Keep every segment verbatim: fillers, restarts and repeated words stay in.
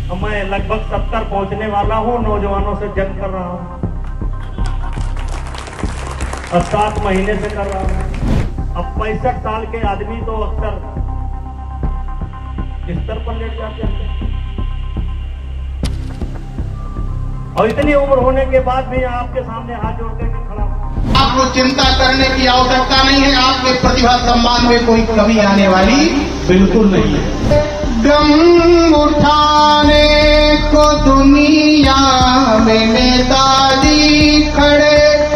मैं लगभग सत्तर पहुंचने वाला हूं, नौजवानों से जंग कर रहा हूं और सात महीने से कर रहा हूं। अब पैंसठ साल के आदमी तो अक्सर बिस्तर पर लेट जाते हैं और इतनी उम्र होने के बाद भी आपके सामने हाथ जोड़ करके खड़ा हूं। आपको चिंता करने की आवश्यकता नहीं है। आपके प्रतिभा सम्मान में कोई कमी आने वाली बिल्कुल नहीं है। गम उठाने को दुनिया में नेताजी खड़े,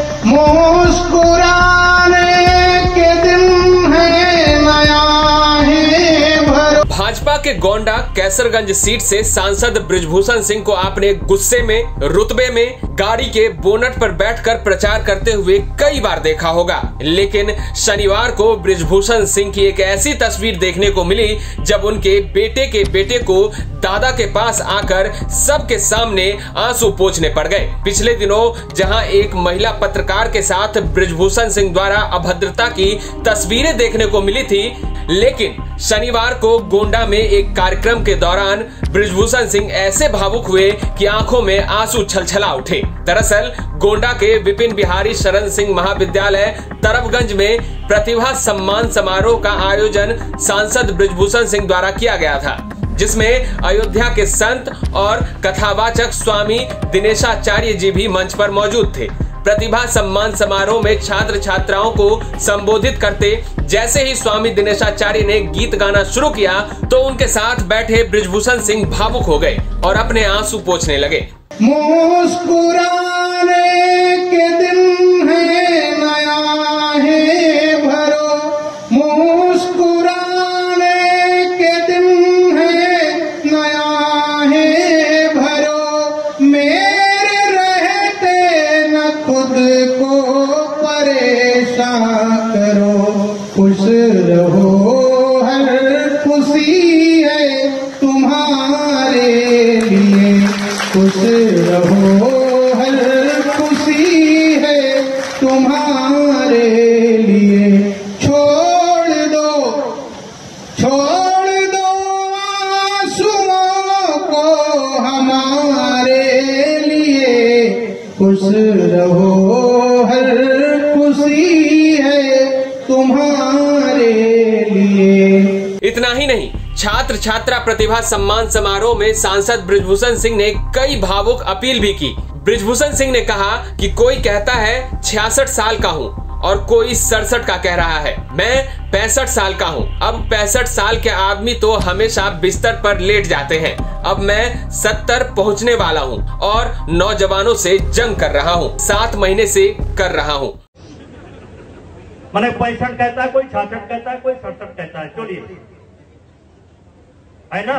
मुस्कुराने के दिन है नया है भरो। भाजपा के गोंडा कैसरगंज सीट से सांसद बृजभूषण सिंह को आपने गुस्से में, रुतबे में, गाड़ी के बोनट पर बैठकर प्रचार करते हुए कई बार देखा होगा। लेकिन शनिवार को बृजभूषण सिंह की एक ऐसी तस्वीर देखने को मिली जब उनके बेटे के बेटे को दादा के पास आकर सबके सामने आंसू पोंछने पड़ गए। पिछले दिनों जहां एक महिला पत्रकार के साथ बृजभूषण सिंह द्वारा अभद्रता की तस्वीरें देखने को मिली थी, लेकिन शनिवार को गोंडा में एक कार्यक्रम के दौरान बृजभूषण सिंह ऐसे भावुक हुए कि आंखों में आंसू छलछला उठे। दरअसल गोंडा के विपिन बिहारी शरण सिंह महाविद्यालय तरफगंज में प्रतिभा सम्मान समारोह का आयोजन सांसद बृजभूषण सिंह द्वारा किया गया था, जिसमें अयोध्या के संत और कथावाचक स्वामी दिनेशाचार्य जी भी मंच पर मौजूद थे। प्रतिभा सम्मान समारोह में छात्र छात्राओं को संबोधित करते जैसे ही स्वामी दिनेशाचार्य ने गीत गाना शुरू किया तो उनके साथ बैठे बृजभूषण सिंह भावुक हो गए और अपने आंसू पोंछने लगे। मुस्कुराने के दिन है नया है भरो, मुस्कुराने के दिन है नया है भरो। मेरे रहते न खुद को परेशान करो, खुश रहो हर खुशी है तुम्हारे लिए, खुश रहो हर खुशी है तुम्हारे लिए। छोड़ दो छोड़ दो आंसुओं को हमारे लिए, खुश रहो हर खुशी है तुम्हारे लिए। इतना ही नहीं, छात्र छात्रा प्रतिभा सम्मान समारोह में सांसद बृजभूषण सिंह ने कई भावुक अपील भी की। बृजभूषण सिंह ने कहा कि कोई कहता है छियासठ साल का हूँ और कोई सड़सठ का कह रहा है, मैं पैंसठ साल का हूँ। अब पैंसठ साल के आदमी तो हमेशा बिस्तर पर लेट जाते हैं। अब मैं सत्तर पहुँचने वाला हूँ और नौजवानों से जंग कर रहा हूँ, सात महीने से कर रहा हूँ। मैंने पैंसठ कहता है, कोई छियासठ कहता है, कोई सड़सठ कहता है। चलिए, है ना,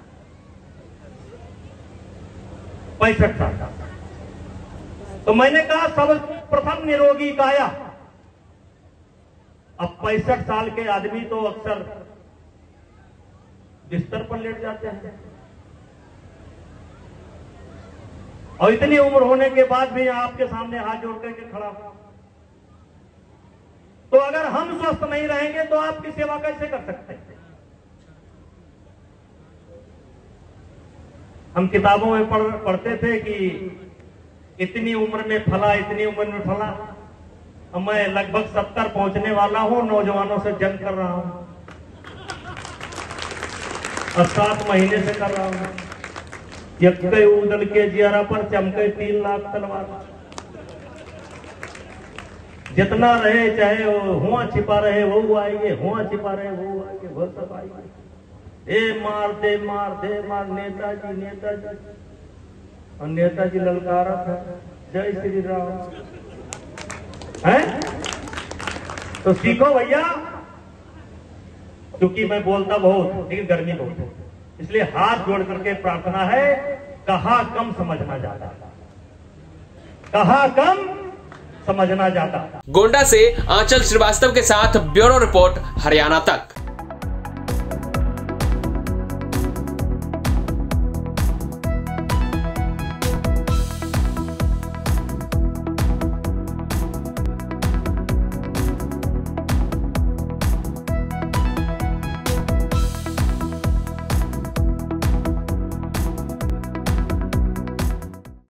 पैंसठ साल का। तो मैंने कहा सर्वप्रथम निरोगी काया। अब पैंसठ साल के आदमी तो अक्सर बिस्तर पर लेट जाते हैं और इतनी उम्र होने के बाद भी आपके सामने हाथ जोड़ करके खड़ा हूं। तो अगर हम स्वस्थ नहीं रहेंगे तो आपकी सेवा कैसे कर सकते हैं? हम किताबों में पढ़, पढ़ते थे कि इतनी उम्र में फला, इतनी उम्र में फला। अब मैं लगभग सत्तर पहुंचने वाला हूं, नौजवानों से जंग कर रहा हूं और सात महीने से कर रहा हूं। यक्के उदल के जियारा पर चमके तीन लाख तलवार। जितना रहे चाहे हुआ छिपा रहे वो आएंगे, हुआ छिपा रहे वो आएंगे, वो सब आएंगे। ए मार दे मार दे मार, नेताजी नेताजी। और नेताजी ललकारा था, जय श्री राम। है तो सीखो भैया, क्योंकि मैं बोलता बहुत लेकिन गर्मी बहुत है, इसलिए हाथ जोड़ करके प्रार्थना है, कहा कम समझना ज्यादा, कहा कम समझना ज्यादा। गोंडा से आंचल श्रीवास्तव के साथ ब्यूरो रिपोर्ट, हरियाणा तक।